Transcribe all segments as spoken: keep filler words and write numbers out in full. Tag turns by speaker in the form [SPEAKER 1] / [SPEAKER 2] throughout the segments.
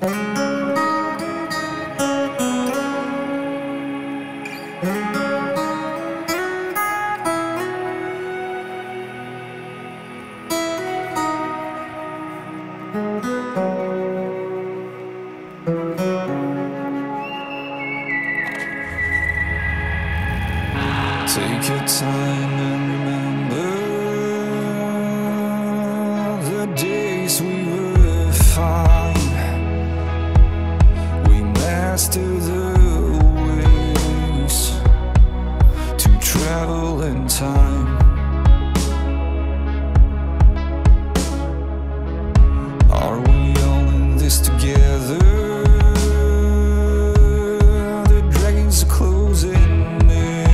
[SPEAKER 1] Take your time and remember the days we were fine. We mastered the ways to travel in time. Are we all in this together? The dragons are closing in.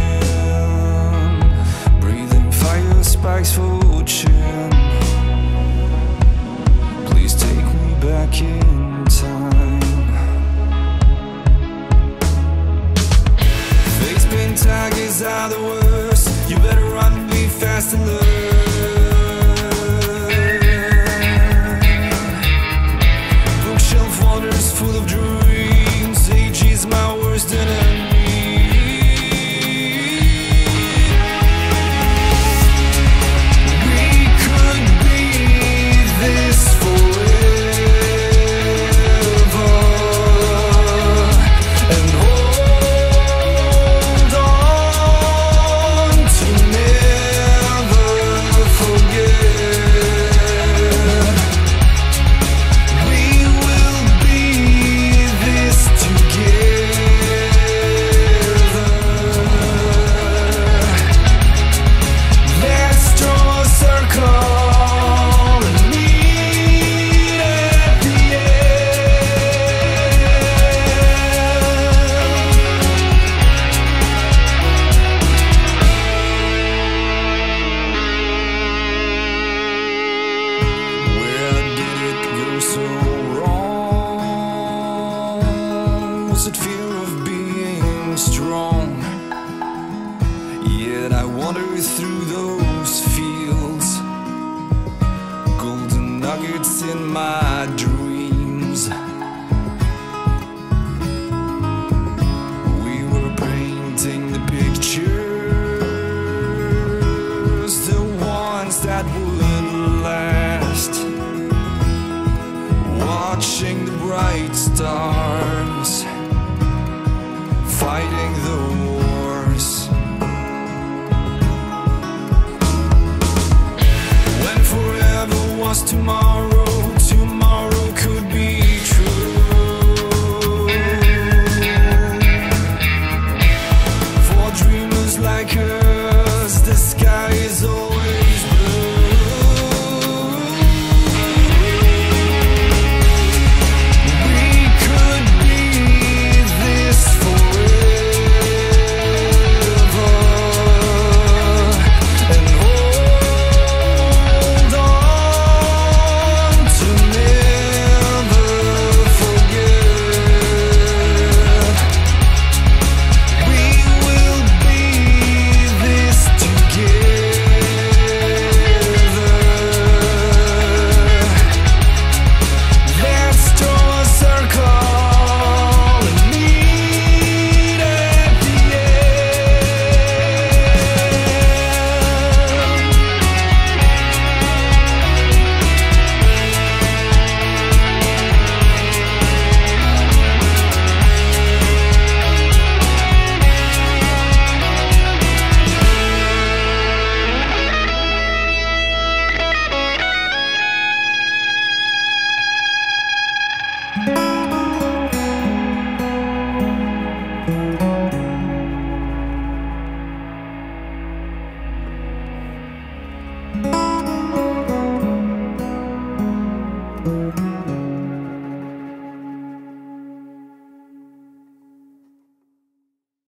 [SPEAKER 1] Spikes fortune. Please take me back in time. Facepaint tigers are the worst. You better run, be fast and learn. Bookshelf wonders full of dreams. Age is my worst enemy. Was it fear of being strong? Yet I wandered through those fields, golden nuggets in my dreams. We were painting the pictures, the ones that would last, watching the bright stars, fighting the wars. When forever was tomorrow,